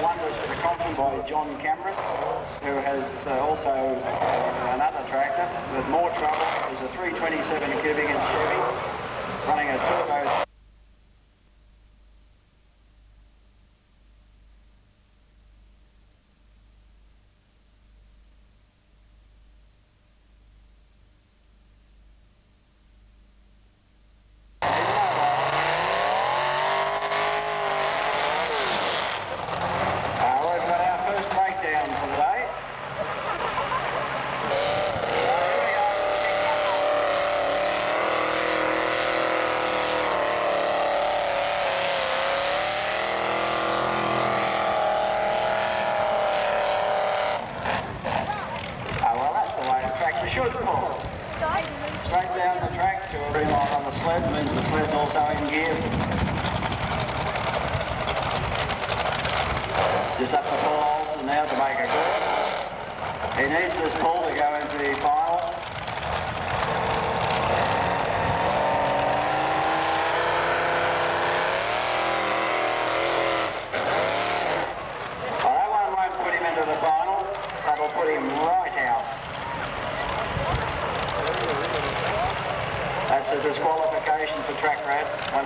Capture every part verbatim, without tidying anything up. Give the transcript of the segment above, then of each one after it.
wonders for the company by John Cameron, who has uh, also uh, another tractor with more trouble. Is a three twenty-seven cubic inch Chevy running a turbo. Should pull. Straight down the track to a remark on the sled, means the sled's also in gear. Just up to four holes and now to make a good. He needs this pull to go into the final. Well, that one won't put him into the final. That'll put him right out. That's a disqualification for track rat.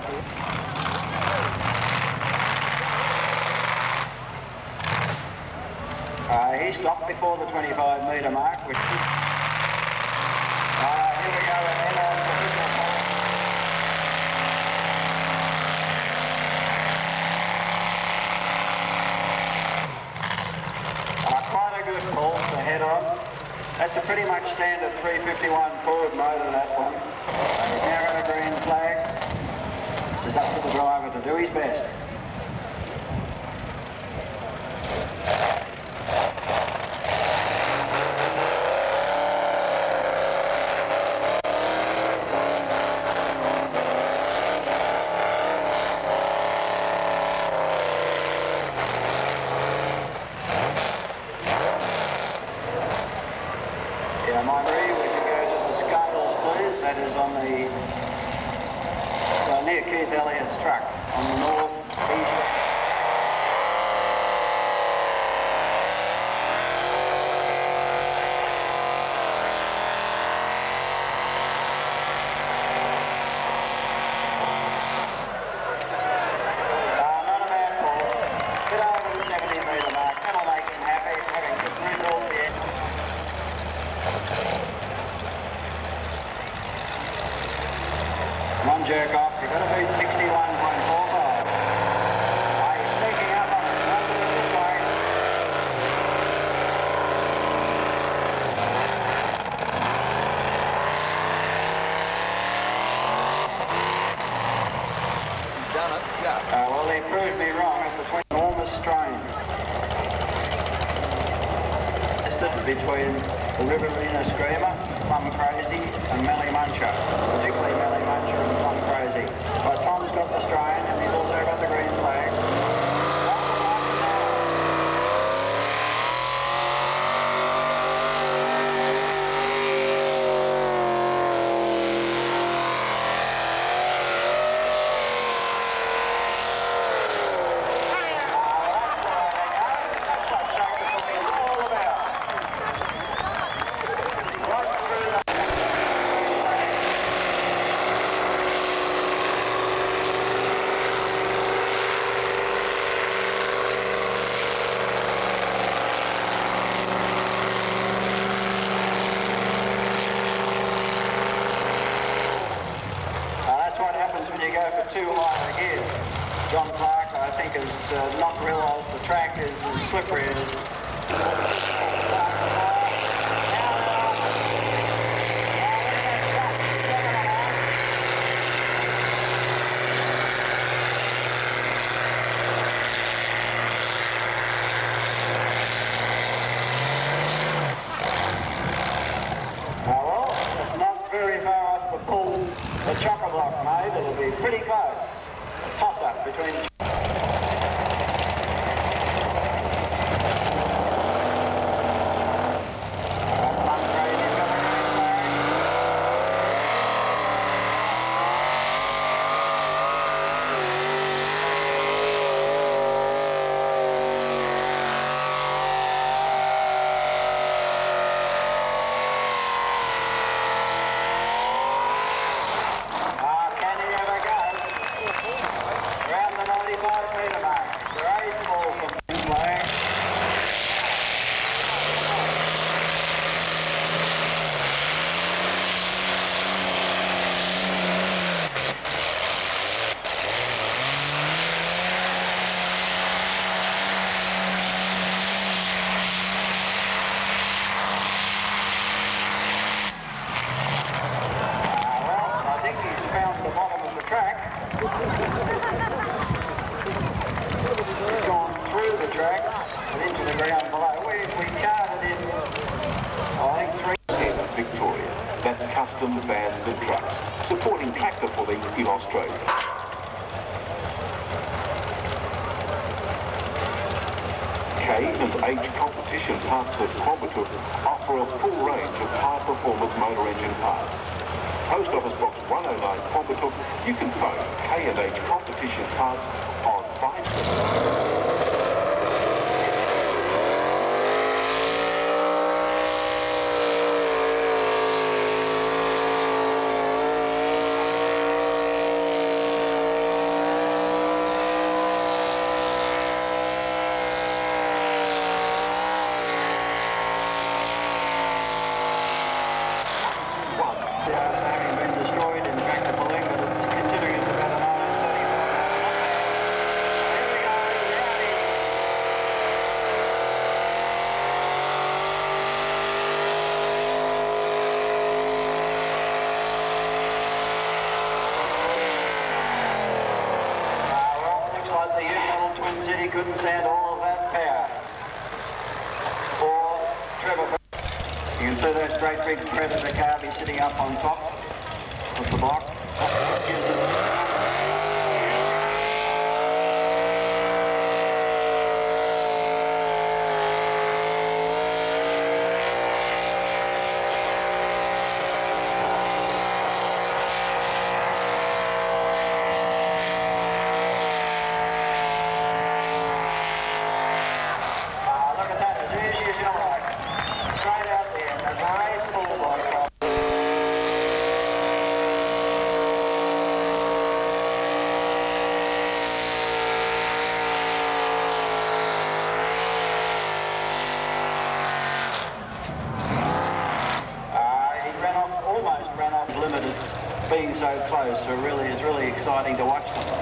Uh, he stopped before the twenty-five metre mark. Which, uh, here we go ahead on the uh, quite a good pull to head on. That's a pretty much standard three fifty-one forward motor, that one. He's now got a green flag. It's just up to the driver to do his best. Yeah, Marjorie, we can go to the scales, please. That is on the uh, near Keith Elliott's truck on the north east. Uh, not a bad ball. Bit over the seventy metre mark. That'll make him happy, having just moved off the end. Come on, jerk off. You've got to beat sixty-one point four five. Oh, he's sneaking up on it. Not to this way. You've done it, yeah. Uh, well, he proved me wrong. It's between enormous strain. Between the Riverina Screamer, Plum Crazy and Melly Muncher, particularly Melly Muncher and Plum Crazy. But Tom's got the strain and he's also got the green flag. When you go for too high a gear. John Clark, I think, has uh, not realised the track is as slippery as... The chock-a-block made, it'll be pretty close. A toss-up between... custom vans and trucks, supporting tractor pulling in Australia. K and H competition parts at Quabatook offer a full range of high-performance motor engine parts. Post Office Box one oh nine Quabatook, you can phone K and H competition parts on five... Having been destroyed in tractor pulling, but it's considering it's about an hour and thirty-four now. Here we go, Rowdy. Uh, well, looks like the little Twin City couldn't stand all of that power. For Trevor. You can see that great big Predator car be sitting up on top of the block. Uh, look at that, as easy as you like. Straight out there, the great pull by Quabatook. Almost ran off limited, being so close, so really it's really exciting to watch them.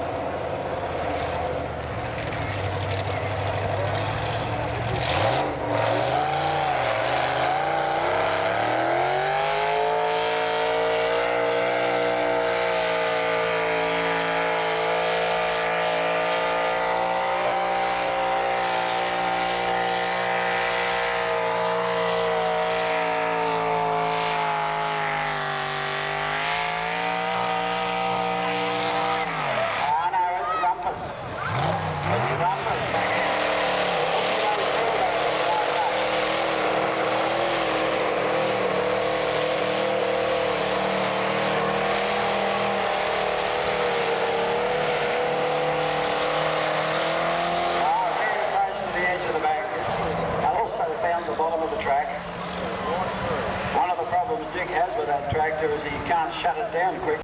The bottom of the track. One of the problems Dick has with that tractor is he can't shut it down quick.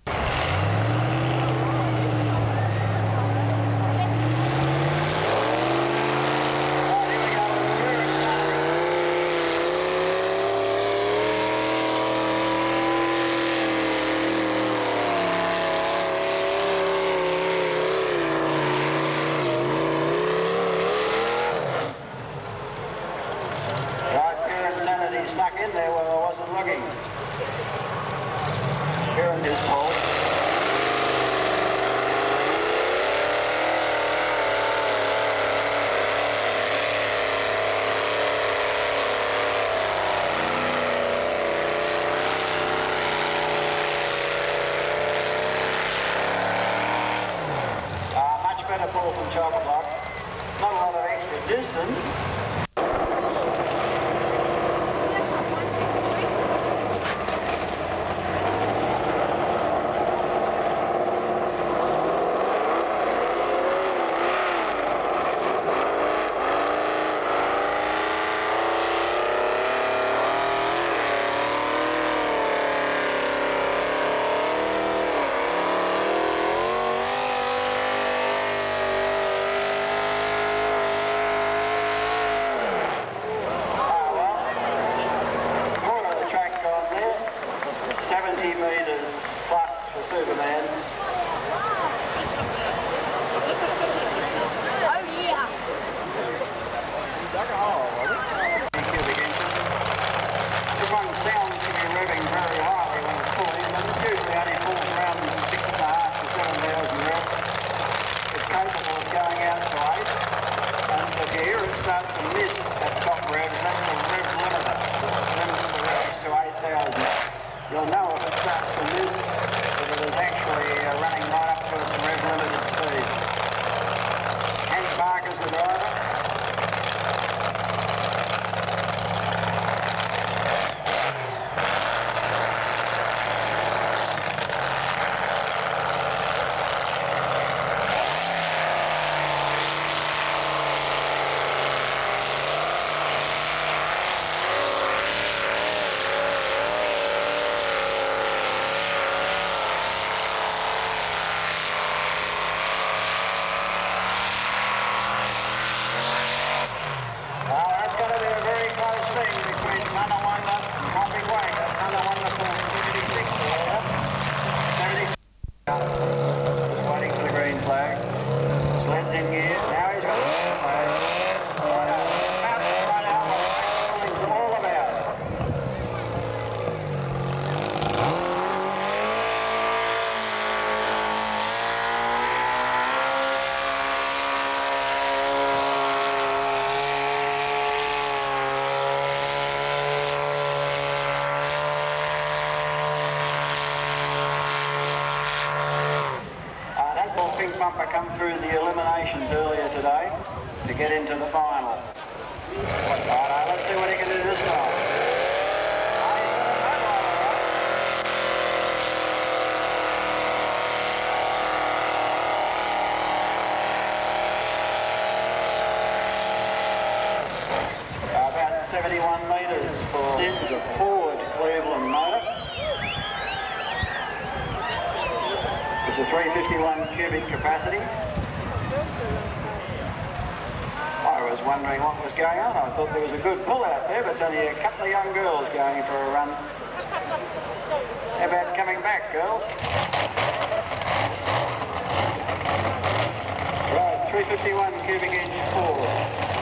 Snuck in there where I wasn't looking. Here in his pole. Uh, much better pull from Quabatook. Not a lot of extra distance. flag. Sled's in gear. Now he's got the green flag. Right out. About to run out what racing's all about. Pink bumper come through the eliminations earlier today to get into the final. Right, let's see what he can do this time. About seventy-one metres for Sims, a Ford Cleveland motor. It's a three fifty-one cubic capacity. I was wondering what was going on. I thought there was a good pull out there, but only a couple of young girls going for a run. How about coming back, girls? Right, three fifty-one cubic inch Ford.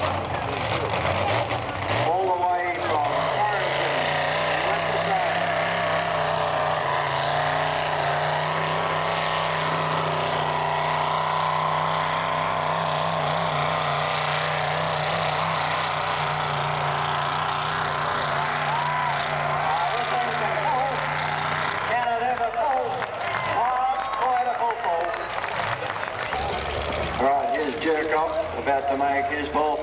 All the way from Warrington in West Australia. Right, here's Jerk Off, about to make his ball.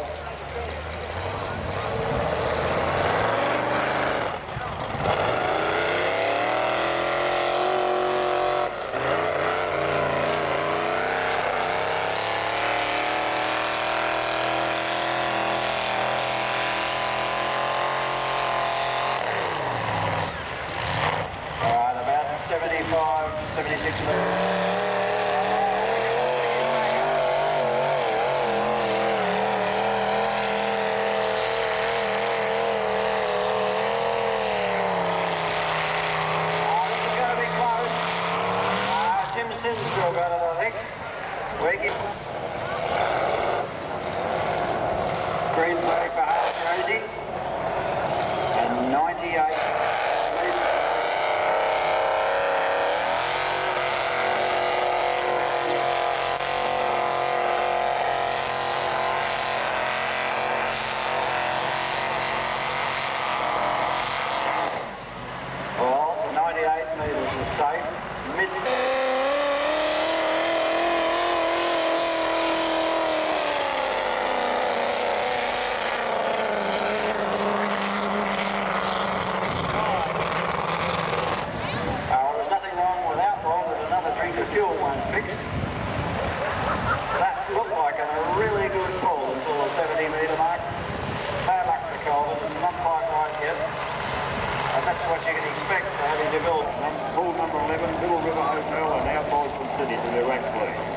Alright, about seventy-five, seventy-six minutes. Sims still got it, I think. Wakey. Green flag for Hart Rosie. And ninety-eight. Well, ninety-eight metres is safe. Mid. Fuel one fixed. That looked like a really good pull until the seventy metre mark. Bad luck for Calvin, it's not quite right yet. And that's what you can expect for having developed. Pool number eleven, Middle River Hotel, and now boys from City to their race please.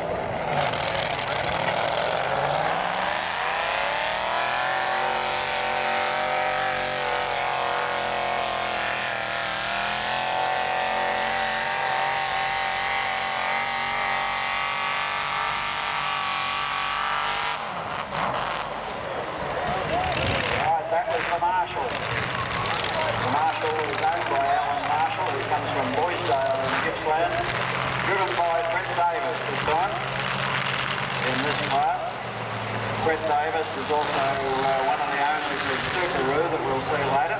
The Marshall. The Marshall is owned by Alan Marshall, who comes from Boysdale in Gippsland, driven by Brett Davis this time in this class. Brett Davis is also uh, one of the owners of Subaru that we'll see later.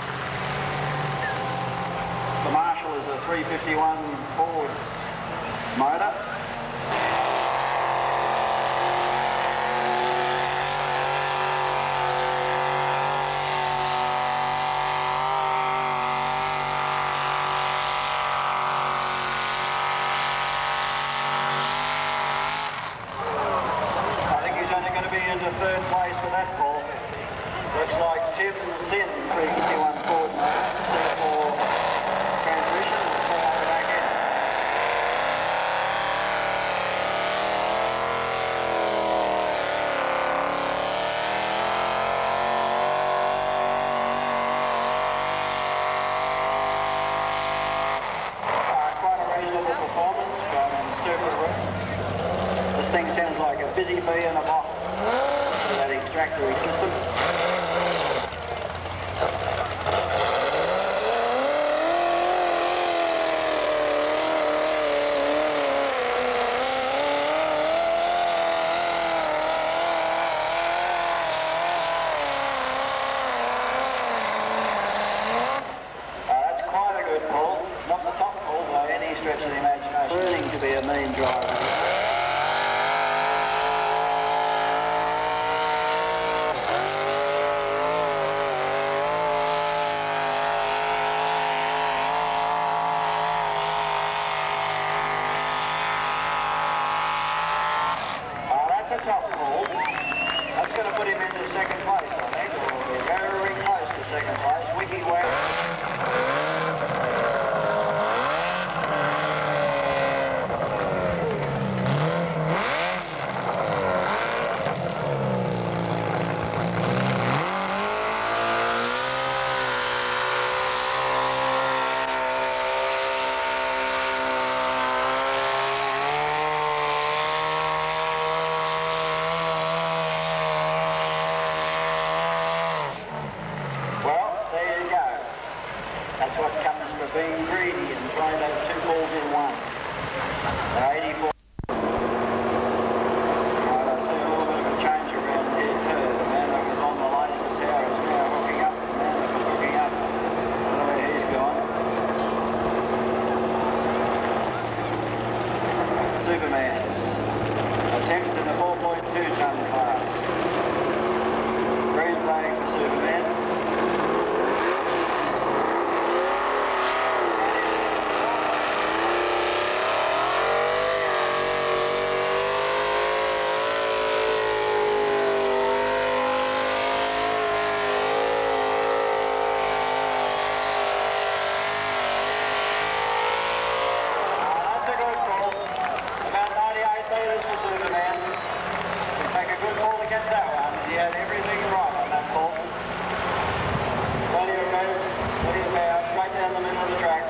The Marshall is a three fifty-one Ford motor. Into third place for that ball. Looks like Tim Sin, three fifty-one Ford motor, set for transmission and pull over back in. C B in a bottle for that extractory system. Not the top pull by any stretch of the imagination. Learning to be a mean driver. Oh, that's a top pull. That's going to put him into second place, I think. Or very close to second place. Wiki Wag. That's what comes for being greedy and trying to have two balls in one. They're eighty-four. Right, I see a little bit of a change around here too. The man that was on the laser tower is now hooking up. The man that was hooking up. I don't know where he's gone. Superman's attempt in the four point two ton class. Green flag for Superman. He had everything right on that ball. Plenty of room, plenty of power, straight down the middle of the track.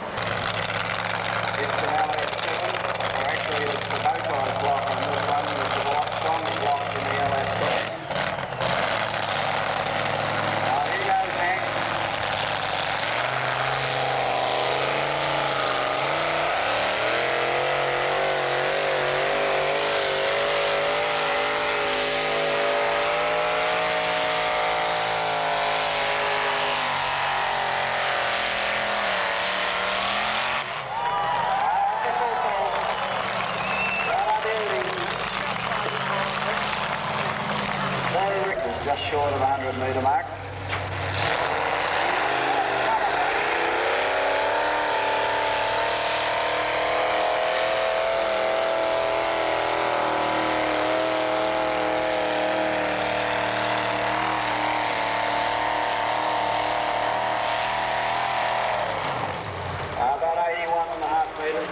It's an L S seven, or actually it's the motorised block on this one, which is a lot stronger block than the L S seven. Now here goes Hank. Just short of the one hundred metre mark. Uh, about eighty-one and a half metres.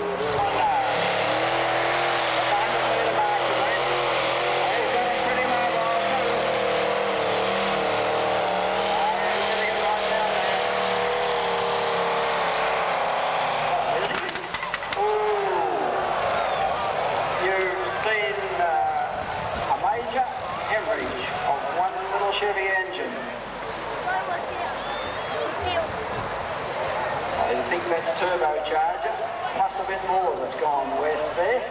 Chevy engine. I think that's turbocharger, plus a bit more that's gone west there.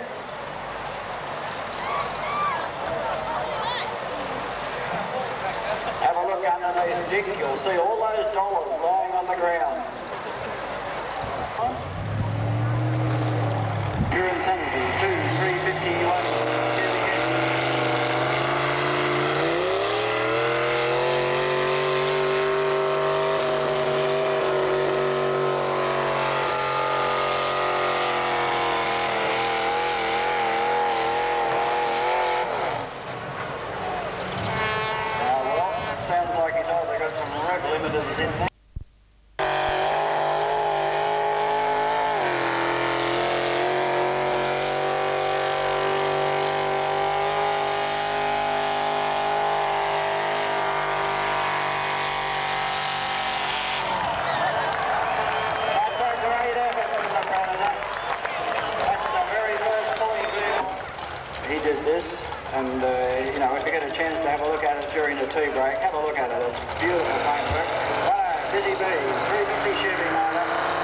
Have a look underneath Dick, you'll see all those dollars lying on the ground. Here in Tennessee, two, three fifty-one. Limiters in there. That's a great effort from the Predator. That's the very first pulling vehicle. He did this. And, uh, you know, if you get a chance to have a look at it during the tea break, have a look at it. It's beautiful paintwork. Wow, Busy Bee, three fifty Chevy motor.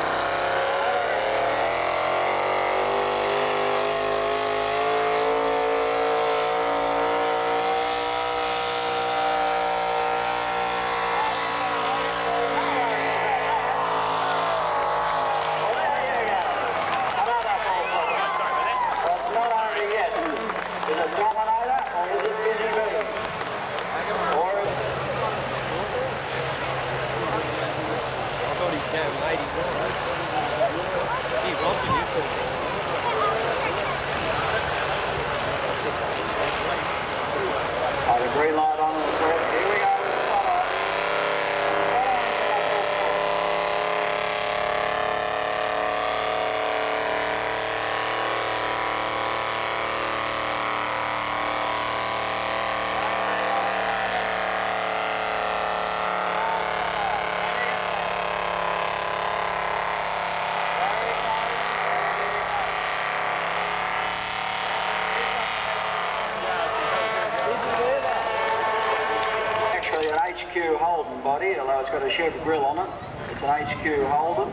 Oh, the green light on the set. Here we go. H Q Holden body, although it's got a Chev grill on it. It's an H Q Holden.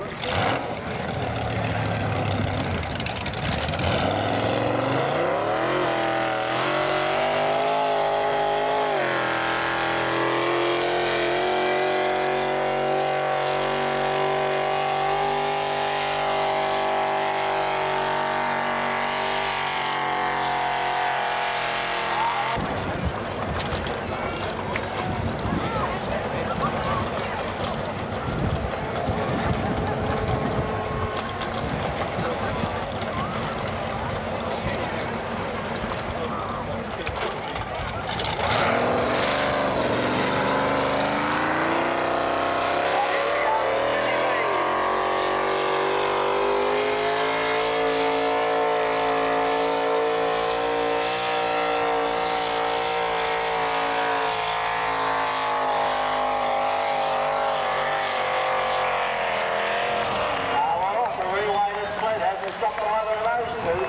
Stop either of those two.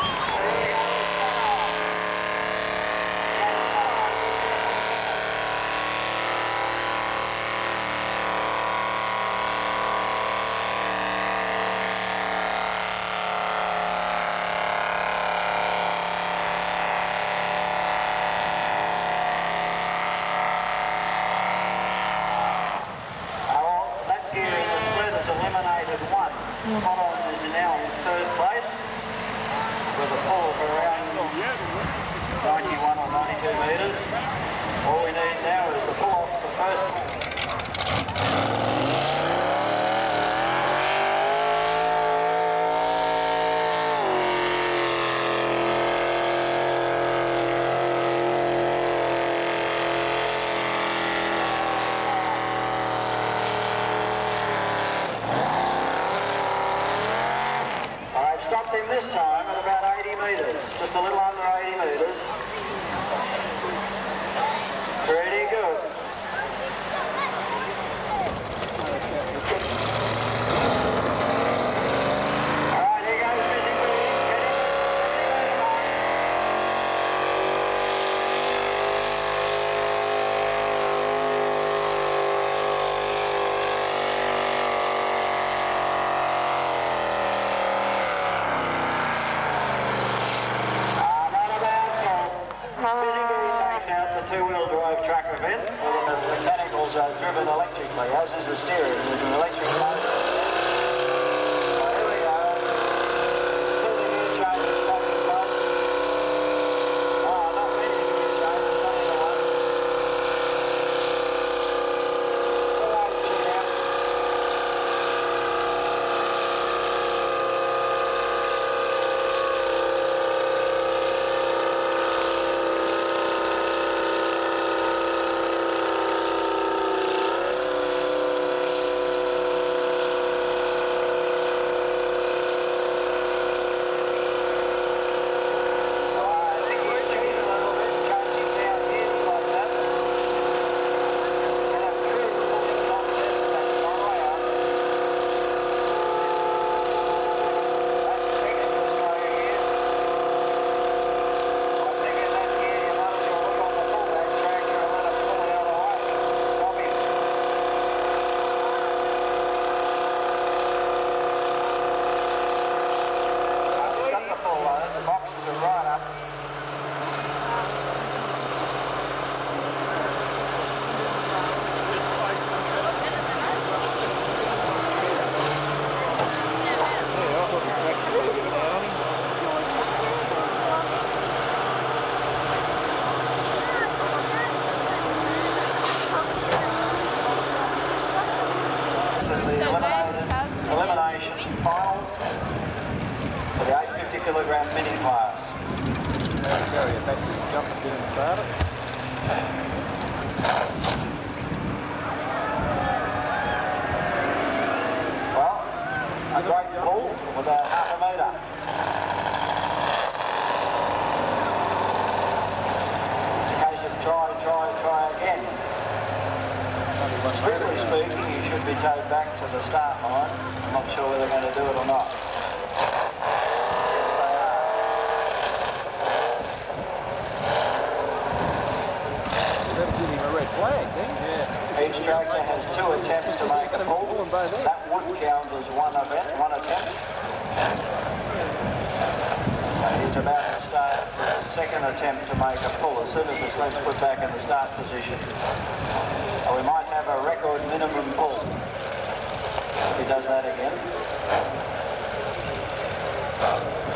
That gear in the split has eliminated one. Collins is now in third place with a pull of around ninety-one or ninety-two metres. All we need now is the pull off the first one. Stopped him this time at about eighty metres, just a little under eighty metres. Pretty good. All right, here goes Busy Bee. Busy Bee takes out the two-wheel drive track event where the mechanicals are driven electrically, as is the steering. There's an electric motor. So here we go. See the gear changes taking place. Oh, not many gear changes, only the one. All right, sit down. Get him started. Well, a great pull with about half a metre. It's a case of try, try, try again. Strictly speaking, he should be towed back to the start line. I'm not sure whether they're going to do it or not. Each tractor has two attempts to make a pull. That would count as one event, one attempt. And he's about to start his second attempt to make a pull as soon as the sled's put back in the start position. And we might have a record minimum pull if he does that again.